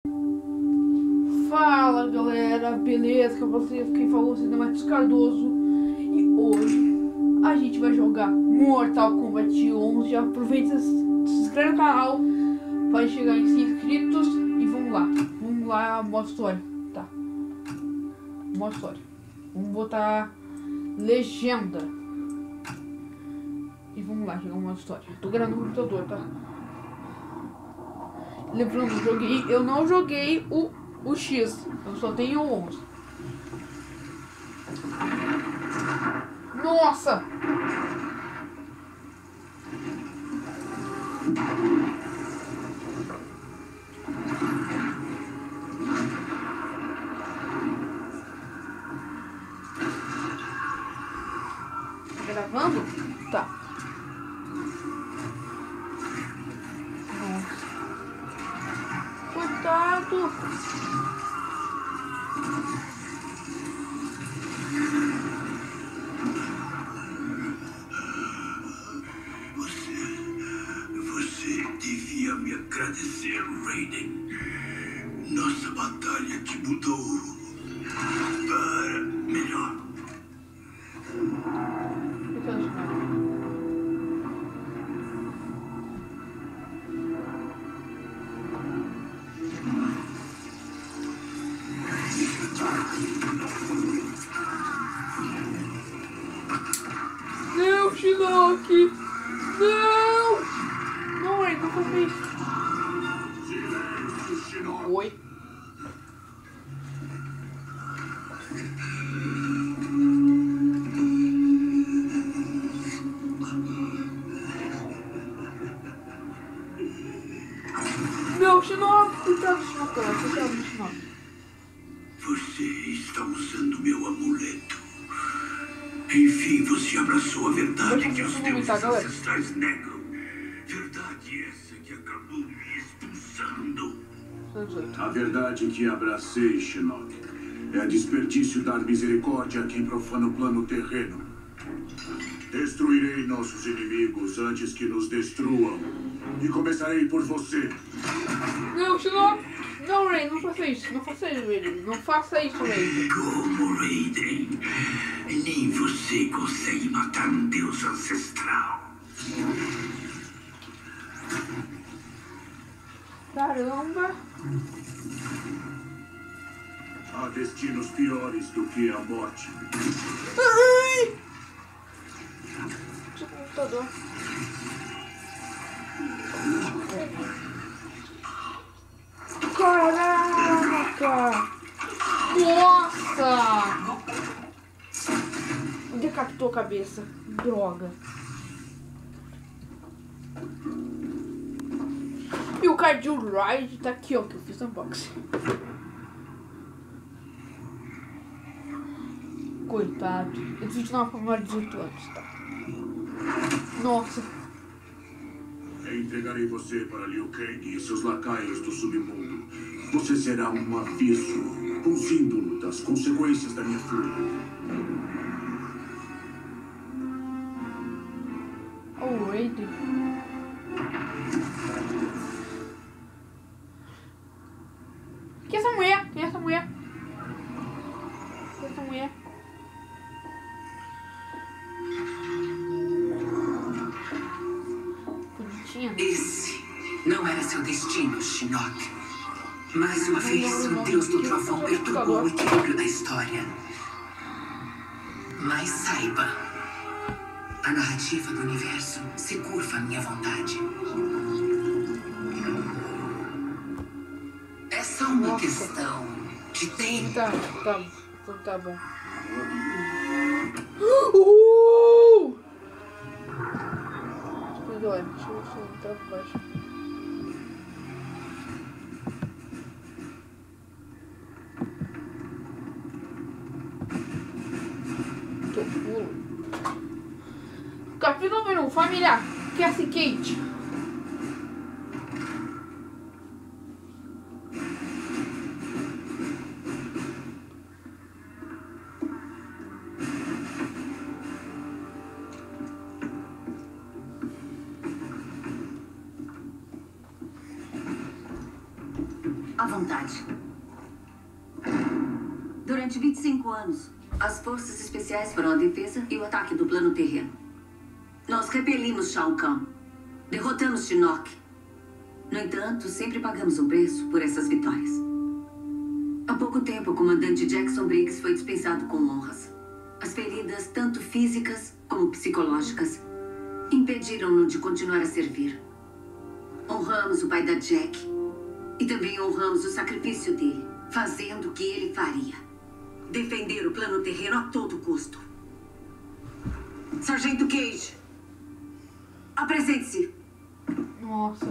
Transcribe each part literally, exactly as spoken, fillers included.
Fala galera, beleza? Com vocês, quem falou é o Matheus Cardoso. E hoje a gente vai jogar Mortal Kombat onze. Já aproveita, se inscreve no canal para chegar em cem inscritos. E vamos lá, vamos lá, modo história. Tá, modo história. Vamos botar legenda. E vamos lá, jogar modo história. Tô gravando no computador, tá? Lembrando, eu joguei, eu não joguei o, o X, eu só tenho o onze. Nossa! Tá gravando? Tá. Nossa. Cuidado! Devia me agradecer, Raiden. Nossa batalha te mudou para melhor. Não, Shinnok! Não! Não, Raiden, não faça isso. Oi. Não, Shinnok! Cuidado, Shinnok, cuidado, Shinnok. Você está usando meu amuleto. Enfim, você abraçou a verdade que os deuses ancestrais negam. Verdade essa que acabou me expulsando. A verdade que abracei, Shinnok, é desperdício dar misericórdia a quem profana o plano terreno. Destruirei nossos inimigos antes que nos destruam. E começarei por você. Não, Shinnok! Não, Raiden, não faça isso. Não faça isso, Raiden. Não faça isso, Raiden. Como, Raiden? Nem você consegue matar um deus ancestral. Caramba! Há destinos piores do que a morte. Ai! Deixa o computador. Caraca! Nossa! Decapitou a cabeça. Droga. E o Cardio Ride tá aqui, ó, que eu fiz unboxing. Coitado. Esse vídeo não é pra maior de dezoito anos, tá? Nossa. Entregarei você para Liu Kang e seus lacaios do submundo. Você será um aviso, um símbolo das consequências da minha fúria. Oh, Raiden. Quem é essa mulher? Quem é essa mulher? Quem é essa mulher? Bonitinha. Esse não era seu destino, Shinnok. Mais uma vez, o Deus do Trovão perturbou o equilíbrio da história. Mas saiba, a narrativa do universo se curva à minha vontade. É só uma Nossa. questão de tempo. Tá, tá, então tá bom. Uh! Deixa eu deixa eu entrar por baixo. Tô pulo. Capítulo número um, família. Cassie Kate. A à vontade. Durante vinte e cinco anos, as forças especiais foram a defesa e o ataque do plano terreno. Nós repelimos Shao Kahn. Derrotamos Shinnok. No entanto, sempre pagamos um preço por essas vitórias. Há pouco tempo, o comandante Jackson Briggs foi dispensado com honras. As feridas, tanto físicas como psicológicas, impediram-no de continuar a servir. Honramos o pai da Jack e também honramos o sacrifício dele, fazendo o que ele faria. Defender o plano terreno a todo custo. Sargento Cage, apresente-se. Nossa.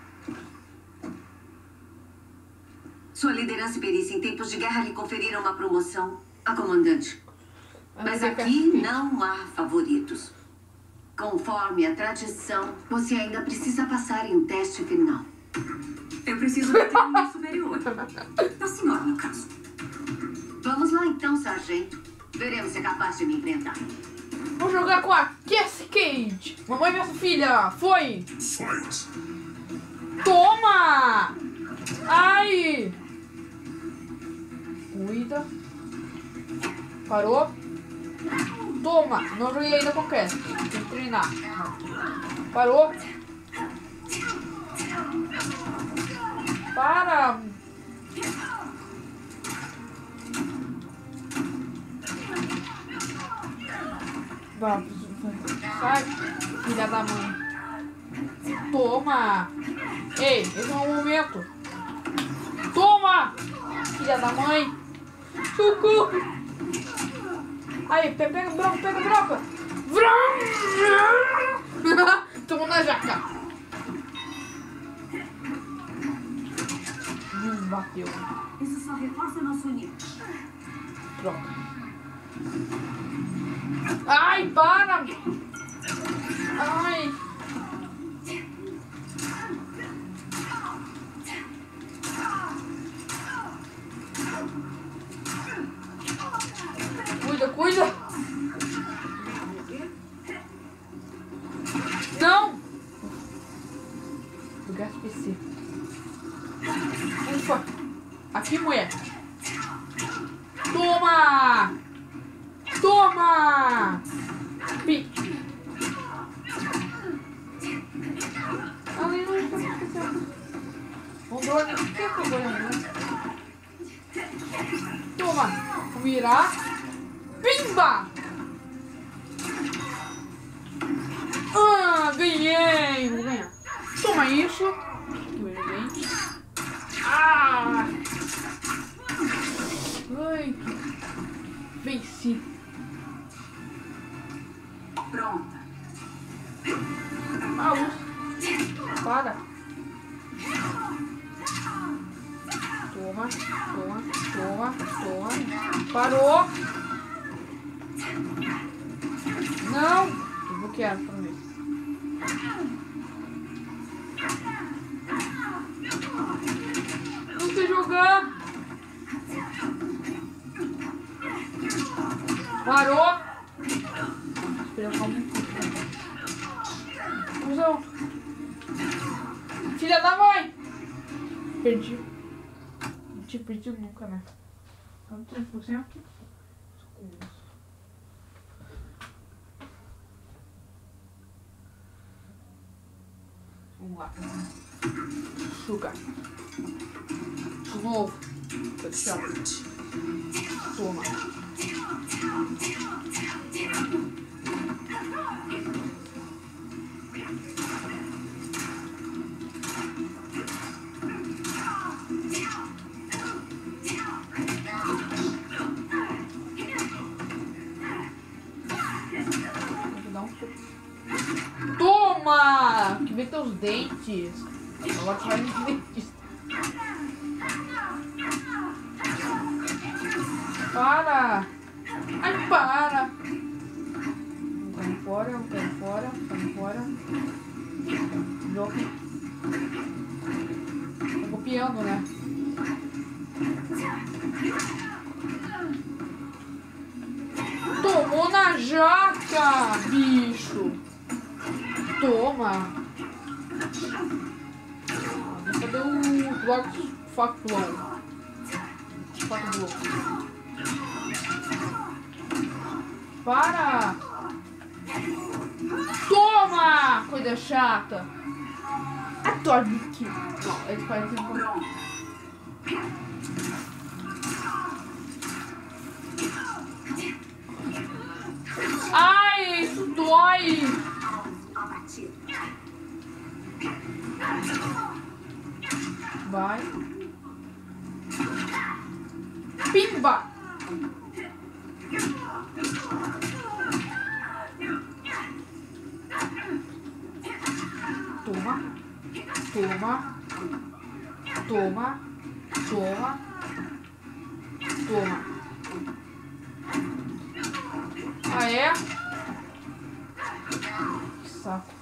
Sua liderança e perícia em tempos de guerra lhe conferiram uma promoção a comandante. Mas aqui não há favoritos. Conforme a tradição, você ainda precisa passar em um teste final. Eu preciso bater no meu superior. A senhora, no caso. Vamos lá então, sargento. Veremos se é capaz de me enfrentar. Vou jogar com a Cassie Cage. Mamãe, minha filha. Foi. Fight. Toma. Ai. Cuida. Parou. Toma. Não joguei ainda com a Cassie. Tem que treinar. Parou. Para. Vamos. Sai, filha da mãe. Toma. Ei, esse é o momento. Toma, filha da mãe. Socorro. Aí, pega, pega, broca, pega, broca. Toma na jaca. Hum, bateu. Isso só reforça nosso união. Troca. Ai, para! Ai! Cuida, cuida! Não! Do gás P C. Ufa! Aqui, mulher! Toma! Toma! Pi! Ali não está especial. O drone, o que é que eu vou lembrar? Toma! Vou virar. Pimba! Ah, ganhei! Vou ganhar. Toma isso. Ah! Ai! Venci. Pronta. Ah, luz. Para. Toma, toma, toma, toma. Parou. Não. Eu vou querer pra ver. Não sei jogar. Parou. Espera, calma. Fusão. Filha da mãe. Perdi. Não tinha perdido nunca, né? Não tem por cento. Vamos lá. Sugar. De novo. Tchau. Toma. Toma! Que vem teus dentes. Agora tu vai nos dentes. Para! Ai, para! Um cai fora, um cai fora, um cai fora. Jogo. Tô copiando, né? Tomou na jaca, bicho! Toma! Cadê o bloco Fuck blow. Fuck blow. Para! Toma! Coisa chata. Atomic. Não, eles parecem um pouco. Ai, isso dói! Vai. Pimba! Toma. Toma. Toma. Toma. Toma. Ah, é? Que saco.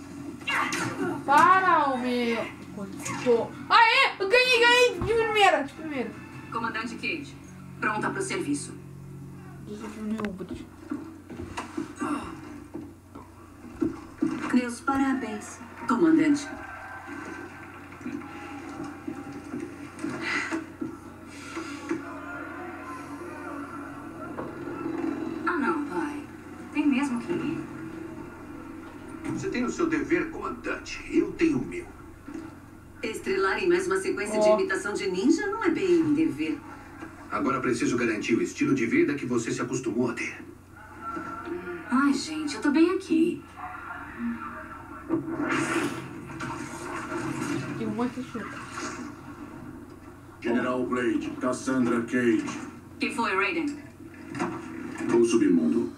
Para, o meu... Aê! Eu ganhei, ganhei! De primeira, de primeira. Comandante Cage, pronta para o serviço. Meus parabéns, comandante. Ah, não, pai. Tem mesmo que ir. Você tem o seu dever, comandante. Eu tenho o meu. Estrelar em mais uma sequência Oh. de imitação de ninja não é bem um dever. Agora preciso garantir o estilo de vida que você se acostumou a ter. Ai, gente, eu tô bem aqui. Tem muito chuta. General Blade, Cassandra Cage. Que foi, Raiden? O submundo.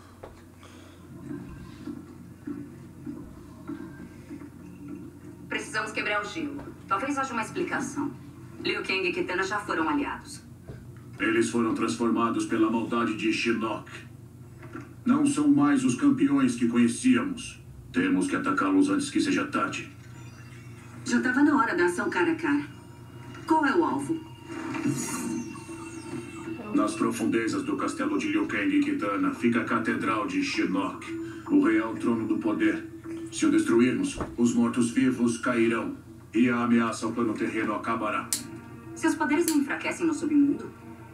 Precisamos quebrar o gelo. Talvez haja uma explicação. Liu Kang e Kitana já foram aliados. Eles foram transformados pela maldade de Shinnok. Não são mais os campeões que conhecíamos. Temos que atacá-los antes que seja tarde. Já estava na hora da ação cara a cara. Qual é o alvo? Nas profundezas do castelo de Liu Kang e Kitana fica a Catedral de Shinnok, o real trono do poder. Se o destruirmos, os mortos-vivos cairão e a ameaça ao plano terreno acabará. Seus poderes não enfraquecem no submundo?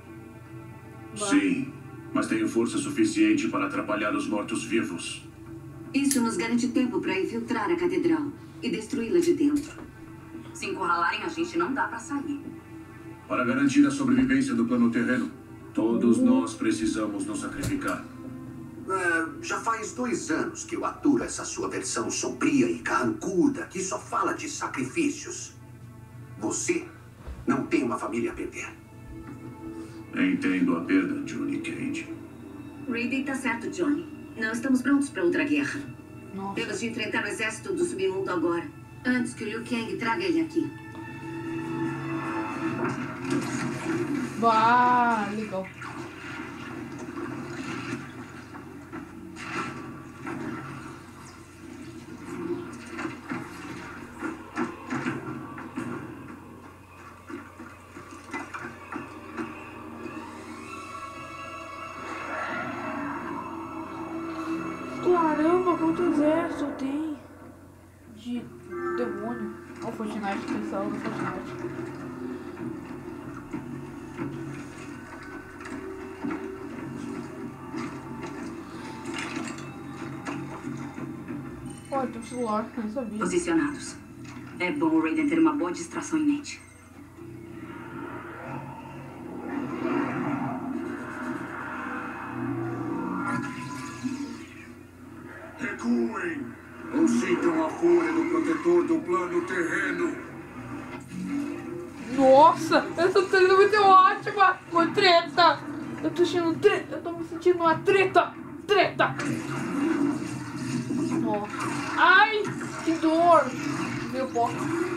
Sim, mas tenho força suficiente para atrapalhar os mortos-vivos. Isso nos garante tempo para infiltrar a catedral e destruí-la de dentro. Se encurralarem a gente, não dá para sair. Para garantir a sobrevivência do plano terreno, todos nós precisamos nos sacrificar. Ah, já faz dois anos que eu aturo essa sua versão sombria e carrancuda que só fala de sacrifícios. Você não tem uma família a perder. Entendo a perda, Johnny Cage. Raiden tá certo, Johnny. Não estamos prontos para outra guerra. Nossa. Temos de enfrentar o exército do submundo agora, antes que o Liu Kang traga ele aqui. Bah, legal. Caramba, quanto exército tem de demônio. Olha o Fortnite, pessoal do Fortnite. Olha, tem um celular, eu não sabia. Posicionados. É bom o Raiden ter uma boa distração em mente. Recuem! Ou sintam a fúria do protetor do plano terreno. Nossa, essa treta é muito ótima! Uma treta! Eu tô sentindo treta, eu tô me sentindo uma treta! Treta! Nossa. Ai, que dor! Meu pó.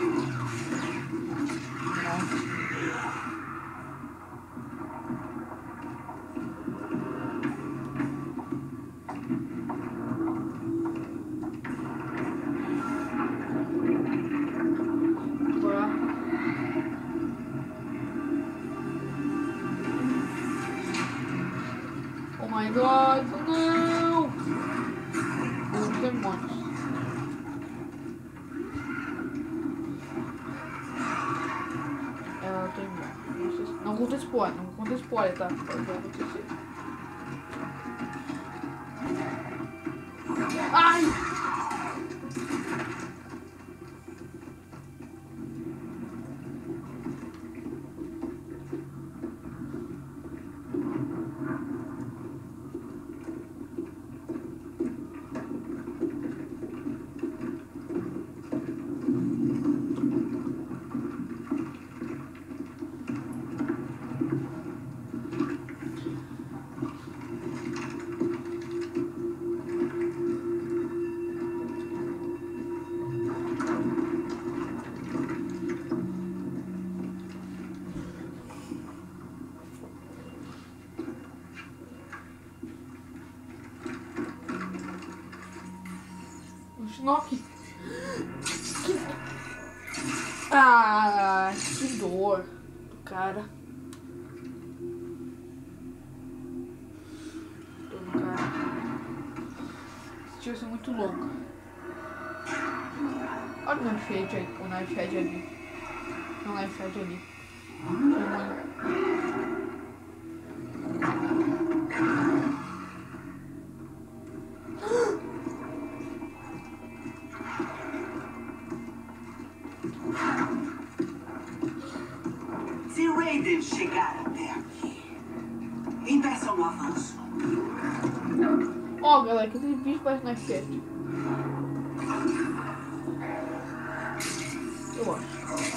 Oh my god, não! Os demônios. Ela tem Não conta spoiler, não conta spoiler, tá? Pode acontecer. Ai! Shinnok. Que... Ah, que dor do cara. Dor do cara. Esse tio é muito louco. Olha o knife edge aí, o knife edge ali. Não, o knife edge ali. Se Raiden chegar até aqui, impeça um avanço. Ó, oh, galera, que aquele bicho parece knife edge. Eu acho.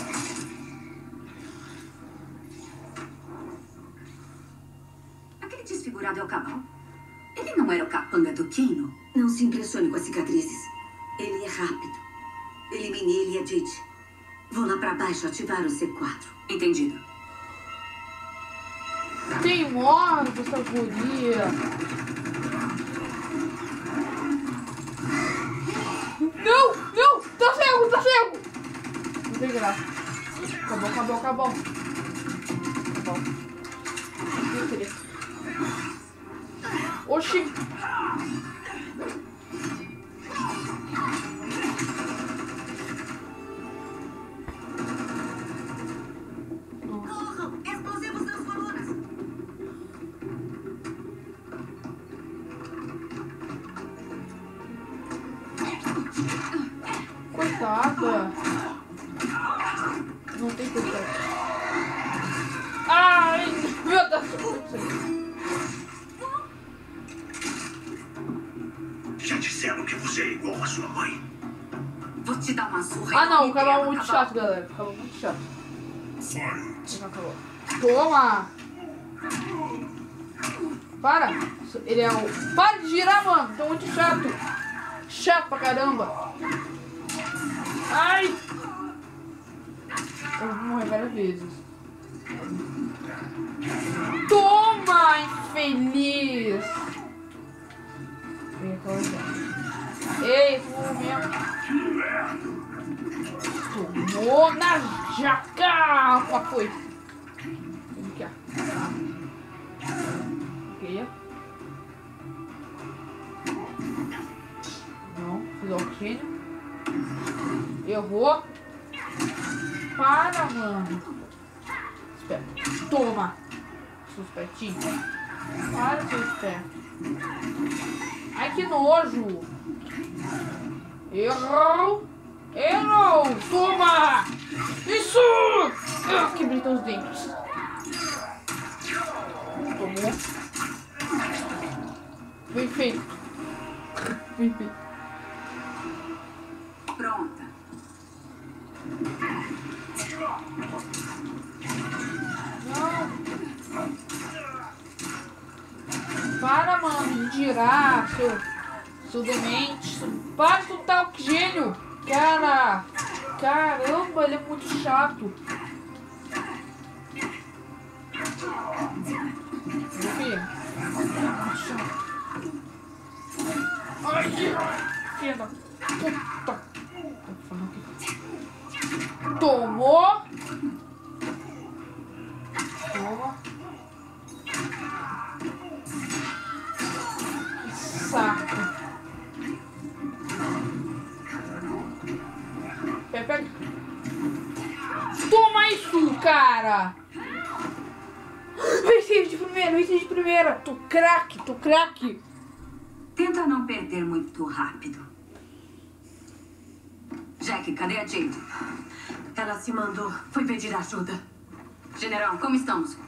Aquele desfigurado é o Cabal? Ele não era o capanga do Kano? Não se impressione com as cicatrizes. Ele é rápido. Elimine ele e a Didi. Vou lá pra baixo ativar o C quatro. Entendido. Tem morte essa guria. Não, não, tá cego, tá cego. Não tem graça. Acabou, acabou, acabou. Acabou. Oxi. Explosivos nas colunas. Coitada. Não tem coitada. Ai, meu Deus. Já disseram que você é igual à sua mãe? Vou te dar uma surra. Ah não, o Cabal é muito chato, galera. O Cabal é muito chato. Não acabou. Toma! Para! Ele é o... Para de girar, mano! Tô muito chato! Chato pra caramba! Ai! Eu vou morrer várias vezes. Toma, infeliz! Vem cá, ei, vou mesmo. Tomou na jaca! Opa, foi! Vem cá. Ok. Não, fiz oxigênio. Errou. Para, mano. Espera. Toma. Seus espertinhos. Para, seu esperto. Ai, que nojo. Errou. Errou. Toma. Isso. Ah, quebrei teus dentes. Tomou. Bem feito. Bem feito. Pronta. Não. Para, mano, de girar, seu, seu demente. Para de soltar oxigênio. Cara. Caramba, ele é muito chato. Meu filho. Muito chato. Ai, filha da puta. Tomou. Toma. Que saco. Pega, pega. Toma isso, cara. primeira, venci de primeira. Tô craque, tô craque. Tenta não perder muito rápido. Jack, cadê a Jade? Ela se mandou. Foi pedir ajuda. General, como estamos?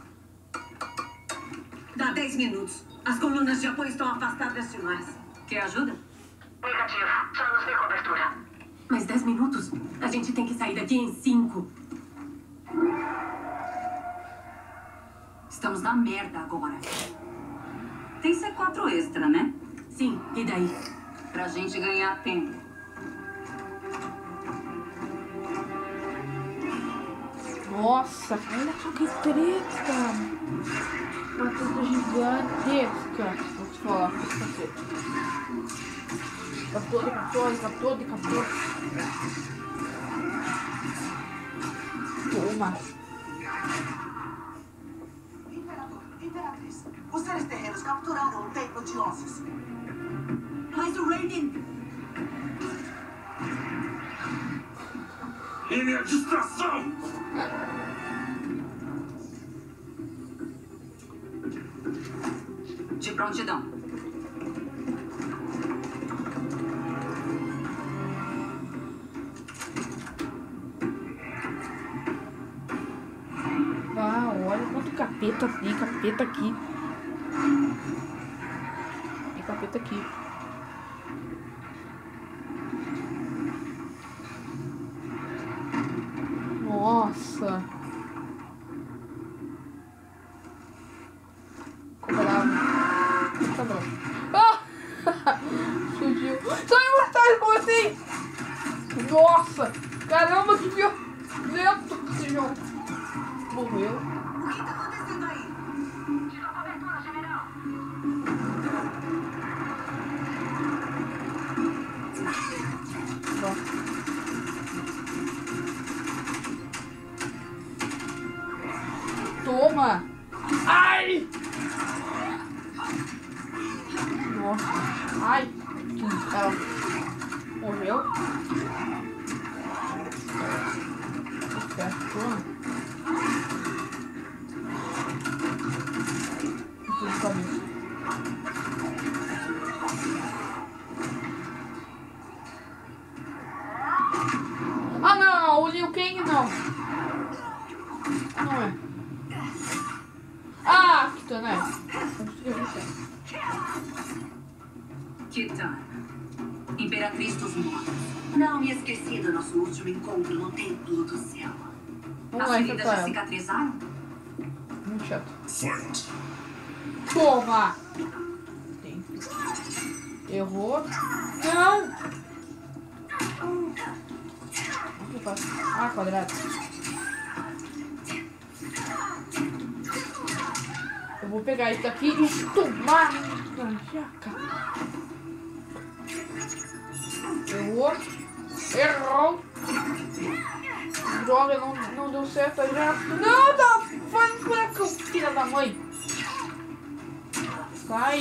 Dá dez minutos. As colunas de apoio estão afastadas demais. Quer ajuda? Negativo. Só nos dê cobertura. Mais dez minutos? A gente tem que sair daqui em cinco. Estamos na merda agora. Tem C quatro extra, né? Sim, e daí? Pra gente ganhar tempo. Nossa, olha só que treta. Uma treta gigantesca. Vou te falar. Captou, captou, captou, captou. Toma. Imperatriz, os seres terrenos capturaram o templo de ossos. Mas o Raiden... Ele é distração! De prontidão. Ah, olha quanto capeta tem, capeta aqui. Tem capeta aqui. Nossa. Como bravo. Tá bravo. Ah! Fugiu. São imortais, como assim? Nossa! Caramba, que violento esse jogo. Morreu. O que tá acontecendo aí? Diga cobertura, general. Nossa. Toma! Ai! Nossa! Ai! Ela morreu? Certo. Tudo cabeça. Ah não! O Liu Kang não! Não é. Ah, Kitana é. Kitana, Imperatriz dos Mortos. Não me esqueci do nosso último encontro no Templo do Céu. Vamos As lá, feridas enfrentar já ela. cicatrizaram? Muito chato. Fight! Toma! Tem. Errou. Não! O que eu faço? Ah, quadrado. Eu vou pegar isso aqui e tomar na jaca. Errou. Errou. Droga, não, não deu certo a jaca. Não, tá fazendo furacão, filha da mãe. Sai.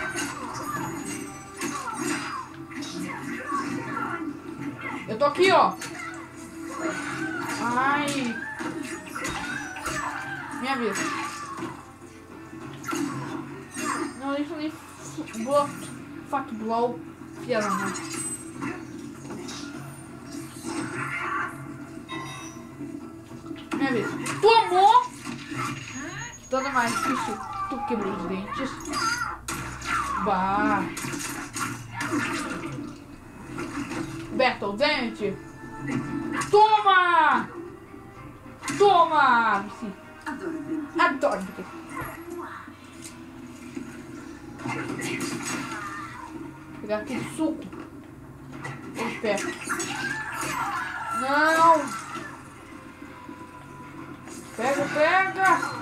Eu tô aqui, ó. Ai. Minha vez. Não, isso nem blow. Fuck blow. Filha da mãe. Minha vez. Tomou! Dando mais isso. Tu quebrou os dentes. Bah. Battle Dente. Toma! Toma! Sim. Adoro brincar. Adoro brincar. Pegar aquele suco. Vou perto. Não! Pega, pega!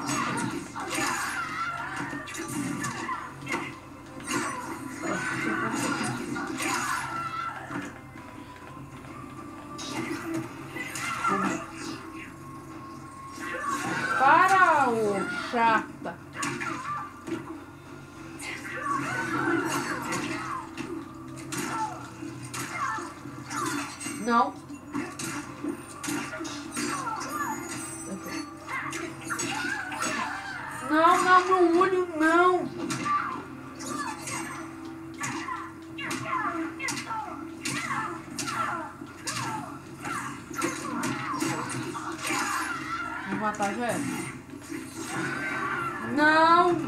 Para, ô chata! Não. Não, não, meu olho, não. Vou matar já. Não.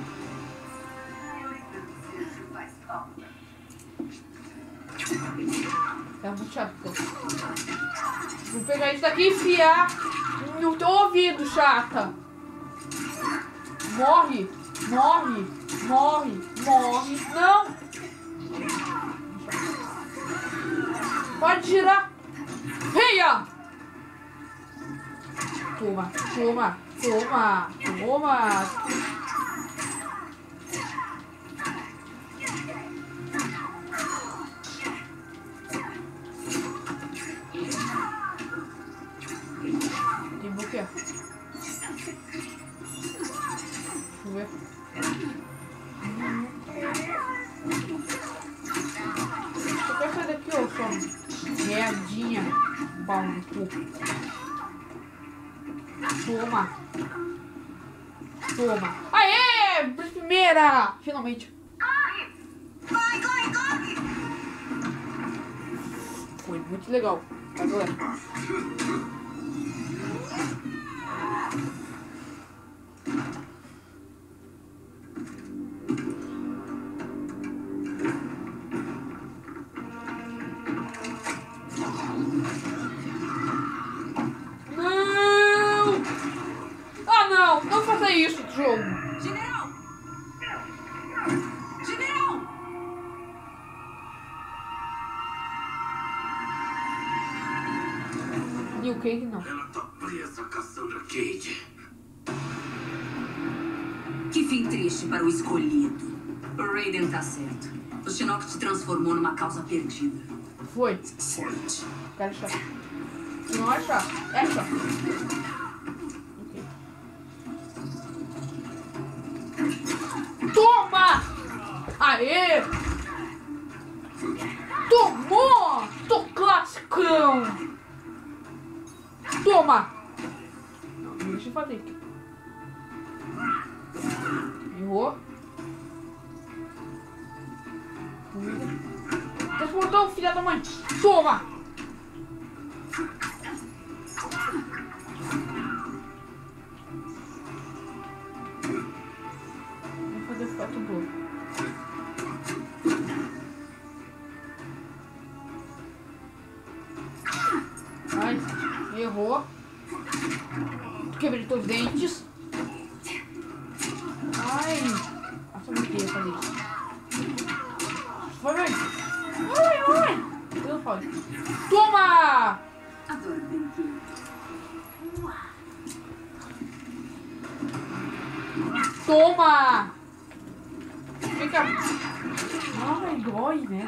É muito chato. Vou pegar isso daqui e enfiar no teu ouvido, chata. Morre, morre, morre, morre. Não! Pode girar. Reia! Toma, toma, toma, toma. Tem buquê. Deixa eu ver. Eu quero sair daqui, ô, só meadinha. Pau no cu. Toma. Toma. Aê! Primeira! Finalmente. Corre! Corre, corre, corre! Foi muito legal. Vai, galera. Não! Ah, não! Não faça isso, jogo. General! General! Liu Kang não. Ela tá presa caçando a Cade. Que fim triste para o escolhido. O Raiden tá certo. O Shinnok te transformou numa causa perdida. Foi. Forte. Quero achar. Não achar. É achar. Ok. Toma! Aê! Tomou! Tô classicão! Toma! Não, deixa eu fazer aqui. Errou. Transportou, filha da mãe! Toma! Vou fazer o fato bom. Ai, errou. Quebrei teus dentes. Ai, nossa, eu não queria fazer isso. Vai, vai. Vai, vai. Eu pode. Toma! Adoro brinquedo. Toma! Vem cá. Ai, dói, né?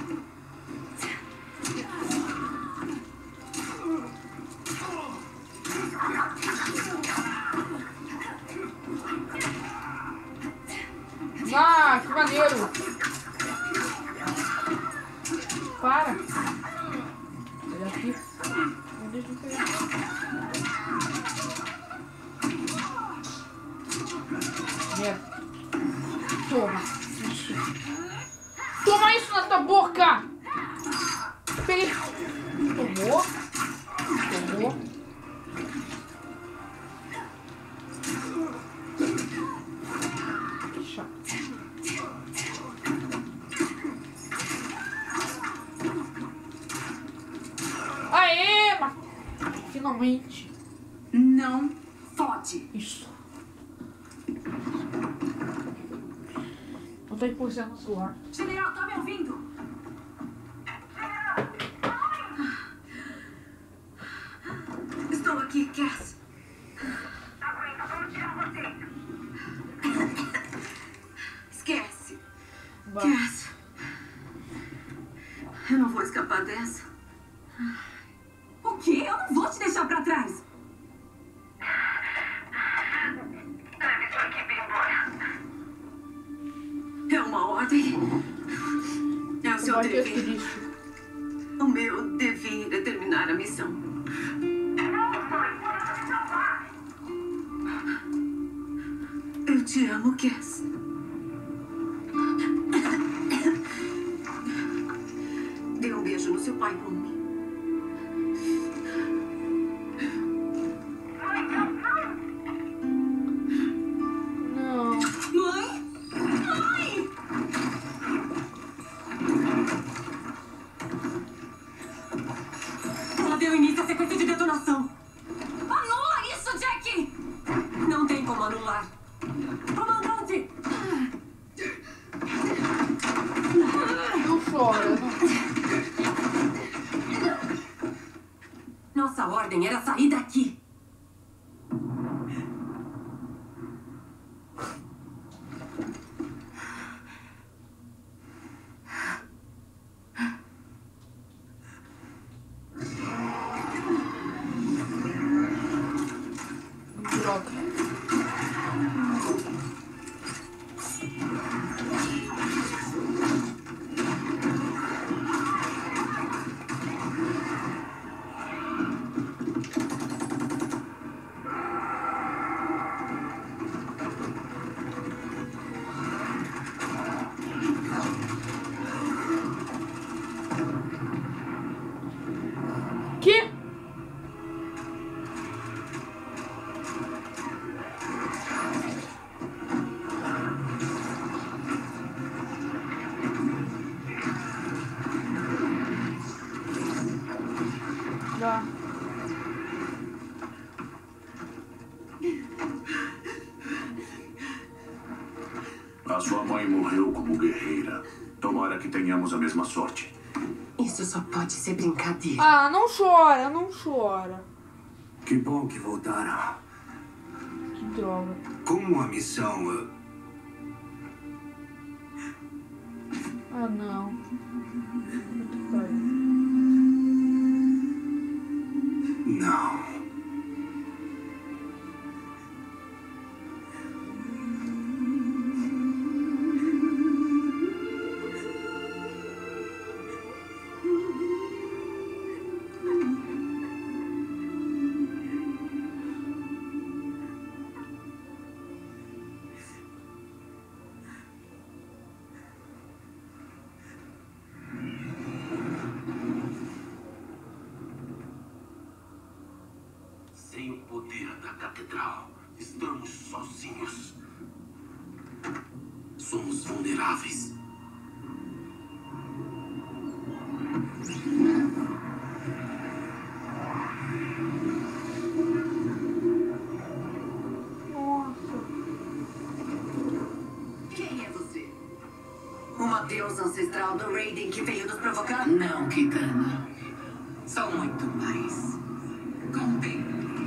Ah, que maneiro! Para! Olha aqui. Não deixa eu pegar. Merda. Toma. Isso. Toma isso na tua boca! Peguei. Tomou. Tomou. Aê, mas... finalmente. Não fode. Isso. Vou ter que pulsar no celular. General, tá me ouvindo? Estou aqui, Cass. Aguenta, vamos tirar você. Esquece. Vai. Cass. Eu não vou escapar dessa. O quê? Eu não vou te deixar pra trás. Leve sua equipe embora. É uma ordem. É o seu Vai ter dever. isso. O meu dever é terminar a missão. Não, mãe, você me salvar. Eu te amo, Cass. Dê um beijo no seu pai por mim. Não. Mãe? Mãe! Ela deu início à sequência de detonação. Anula isso, Jack! Não tem como anular. Comandante! Não chora. Não... Nossa ordem era sair daqui. Droga. Que? Dá. A sua mãe morreu como guerreira. Tomara que tenhamos a mesma sorte. Isso só pode ser brincadeira. Ah, não chora, não chora. Que bom que voltaram. Que droga. Como a missão... uh, Ah, não. Não. Sem o poder da catedral, estamos sozinhos. Somos vulneráveis. Quem é você? Uma deusa ancestral do Raiden que veio nos provocar? Não, Kitana. Sou muito mais. Contei.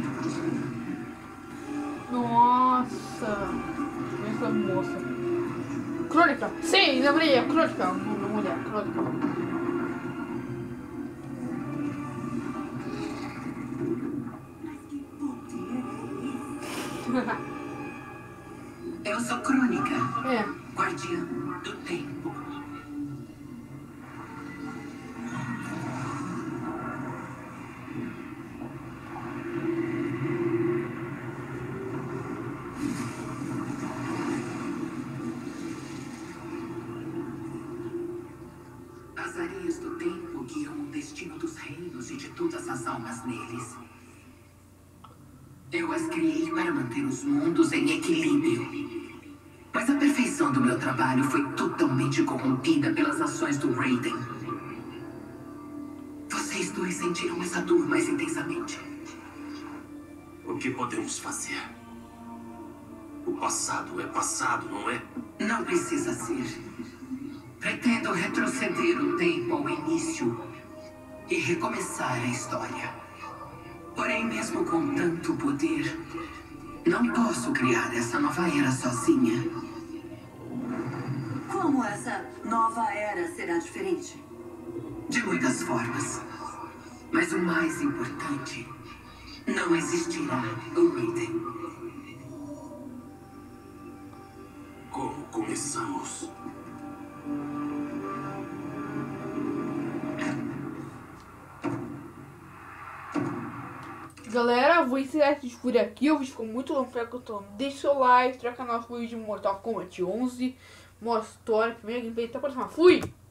Nossa. Essa moça. Crônica. Sim, lembrei. A Crônica. O nome da mulher. Crônica. Eu sou Crônica, É. guardiã do tempo. As areias do tempo guiam o destino dos reinos e de todas as almas neles. Eu as criei para manter os mundos em equilíbrio. Mas a perfeição do meu trabalho foi totalmente corrompida pelas ações do Raiden. Vocês dois sentiram essa dor mais intensamente. O que podemos fazer? O passado é passado, não é? Não precisa ser. Pretendo retroceder o tempo ao início e recomeçar a história. Porém, mesmo com tanto poder, não posso criar essa nova era sozinha. Como essa nova era será diferente? De muitas formas. Mas o mais importante, não existirá o Raiden. Como começamos? Galera, vou encerrar esse vídeo por aqui. O vídeo ficou muito longo pra que eu tô. Deixe seu like, inscreva no canal, vídeo de Mortal Kombat onze. Modo história, primeira gameplay. Até a próxima. Fui!